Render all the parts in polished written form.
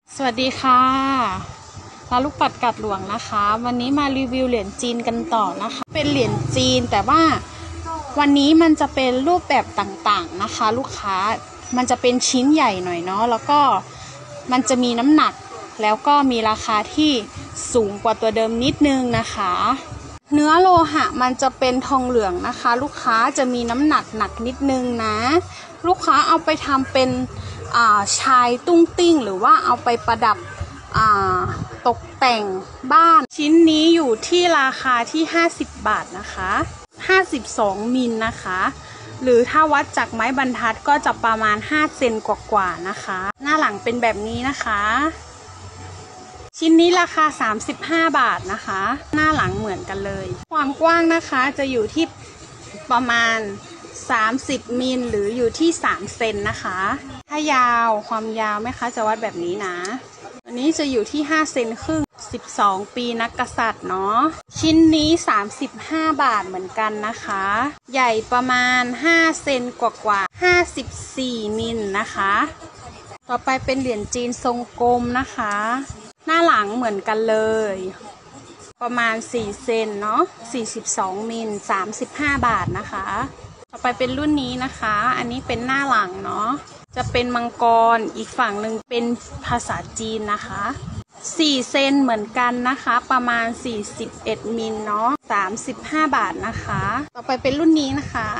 สวัสดีค่ะร้านลูกปัดกัดหลวงนะคะวันนี้มารีวิวเหรียญจีนกันต่อนะคะเป็นเหรียญจีนแต่ว่าวันนี้มันจะเป็นรูปแบบต่างๆนะคะลูกค้ามันจะเป็นชิ้นใหญ่หน่อยเนาะแล้วก็มันจะมีน้ำหนักแล้วก็มีราคาที่สูงกว่าตัวเดิมนิดนึงนะคะเนื้อโลหะมันจะเป็นทองเหลืองนะคะลูกค้าจะมีน้ำหนักหนักนิดนึงนะลูกค้าเอาไปทำเป็นชายตุ้งติ้งหรือว่าเอาไปประดับตกแต่งบ้านชิ้นนี้อยู่ที่ราคาที่50 บาทนะคะ52มิลนะคะหรือถ้าวัดจากไม้บรรทัดก็จะประมาณ5เซนกว่าๆนะคะหน้าหลังเป็นแบบนี้นะคะชิ้นนี้ราคา35 บาทนะคะหน้าหลังเหมือนกันเลยความกว้างนะคะจะอยู่ที่ประมาณ30มิลหรืออยู่ที่3เซนนะคะถ้ายาวความยาวแม่ค้าจะวัดแบบนี้นะอันนี้จะอยู่ที่5เซนครึ่ง12ปีนักกษัตริย์เนาะชิ้นนี้35 บาทเหมือนกันนะคะใหญ่ประมาณ5เซนกว่า54มิลนะคะต่อไปเป็นเหรียญจีนทรงกลมนะคะหน้าหลังเหมือนกันเลยประมาณ4เซนเนาะ42มิล35 บาทนะคะต่อไปเป็นรุ่นนี้นะคะอันนี้เป็นหน้าหลังเนาะจะเป็นมังกรอีกฝั่งหนึ่งเป็นภาษาจีนนะคะ4เซนเหมือนกันนะคะประมาณ41มิลเนาะ35 บาทนะคะต่อไปเป็นรุ่นนี้นะคะ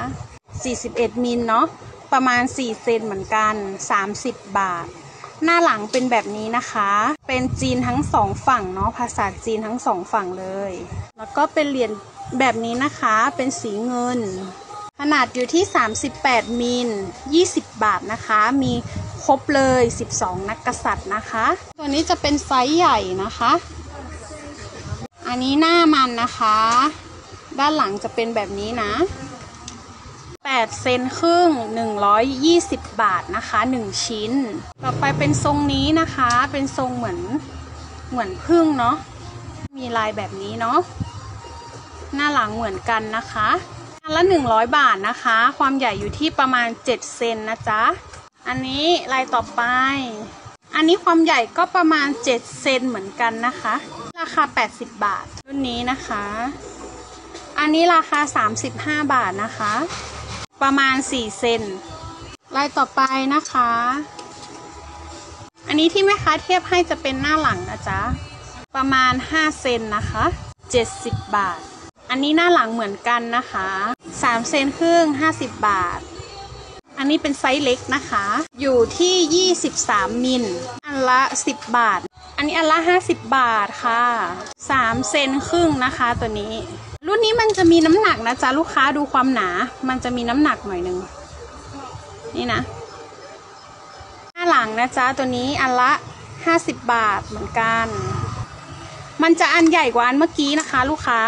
41มิลเนาะประมาณ4เซนเหมือนกัน30 บาทหน้าหลังเป็นแบบนี้นะคะเป็นจีนทั้ง2ฝั่งเนาะภาษาจีนทั้ง2ฝั่งเลยแล้วก็เป็นเหรียญแบบนี้นะคะเป็นสีเงินขนาดอยู่ที่38มิล20 บาทนะคะมีครบเลย12นักกษัตริย์นะคะตัวนี้จะเป็นไซส์ใหญ่นะคะอันนี้หน้ามันนะคะด้านหลังจะเป็นแบบนี้นะ8เซนครึ่ง120 บาทนะคะ1ชิ้นต่อไปเป็นทรงนี้นะคะเป็นทรงเหมือนผึ้งเนาะมีลายแบบนี้เนาะหน้าหลังเหมือนกันนะคะอันละ100 บาทนะคะความใหญ่อยู่ที่ประมาณ7เซนนะจ๊ะอันนี้ลายต่อไปอันนี้ความใหญ่ก็ประมาณ7เซนเหมือนกันนะคะราคา80 บาทรุ่นนี้นะคะอันนี้ราคา35 บาทนะคะประมาณ4เซนลายต่อไปนะคะอันนี้ที่แม่ค้าเทียบให้จะเป็นหน้าหลังนะจ๊ะประมาณ5เซนนะคะ70 บาทอันนี้หน้าหลังเหมือนกันนะคะ3เซนครึ่ง50 บาทอันนี้เป็นไซส์เล็กนะคะอยู่ที่23มิลอันละ10 บาทอันนี้อันละ50 บาทค่ะ3เซนครึ่งนะคะตัวนี้รุ่นนี้มันจะมีน้ำหนักนะจ๊ะลูกค้าดูความหนามันจะมีน้ำหนักหน่อยนึงนี่นะหน้าหลังนะจ๊ะตัวนี้อันละ50 บาทเหมือนกันมันจะอันใหญ่กว่าอันเมื่อกี้นะคะลูกค้า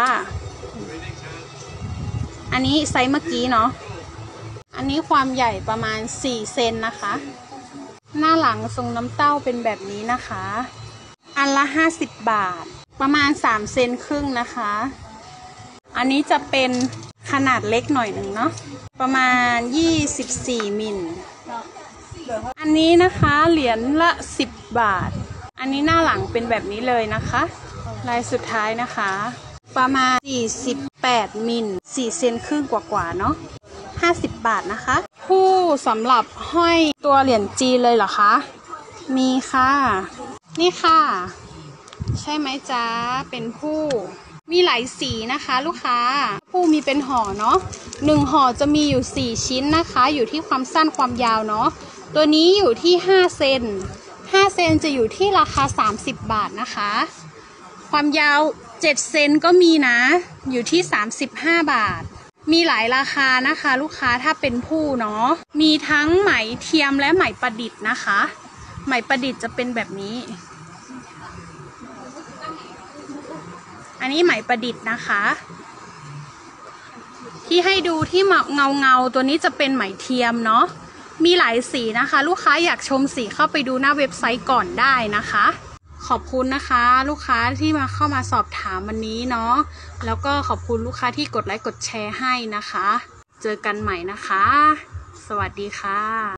อันนี้ไซส์เมื่อกี้เนาะอันนี้ความใหญ่ประมาณ4เซนนะคะหน้าหลังทรงน้ำเต้าเป็นแบบนี้นะคะอันละ50 บาทประมาณ3เซนครึ่งนะคะอันนี้จะเป็นขนาดเล็กหน่อยหนึ่งเนาะประมาณ24มิลอันนี้นะคะเหรียญละ10 บาทอันนี้หน้าหลังเป็นแบบนี้เลยนะคะลายสุดท้ายนะคะประมาณ48มิล4เซนครึ่งกว่าๆเนาะ50 บาทนะคะคู่สำหรับห้อยตัวเหรียญจีนเลยเหรอคะมีค่ะนี่ค่ะใช่ไหมจ๊ะเป็นผู้มีหลายสีนะคะลูกค้าผู้มีเป็นห่อเนาะ1ห่อจะมีอยู่4ชิ้นนะคะอยู่ที่ความสั้นความยาวเนาะตัวนี้อยู่ที่5เซน5เซนจะอยู่ที่ราคา30 บาทนะคะความยาว7เซนก็มีนะอยู่ที่35 บาทมีหลายราคานะคะลูกค้าถ้าเป็นผู้เนาะมีทั้งไหมเทียมและไหมประดิษฐ์นะคะไหมประดิษฐ์จะเป็นแบบนี้อันนี้ไหมประดิษฐ์นะคะที่ให้ดูที่เงาตัวนี้จะเป็นไหมเทียมเนาะมีหลายสีนะคะลูกค้าอยากชมสีเข้าไปดูหน้าเว็บไซต์ก่อนได้นะคะขอบคุณนะคะลูกค้าที่เข้ามาสอบถามวันนี้เนาะแล้วก็ขอบคุณลูกค้าที่กดไลค์กดแชร์ให้นะคะเจอกันใหม่นะคะสวัสดีค่ะ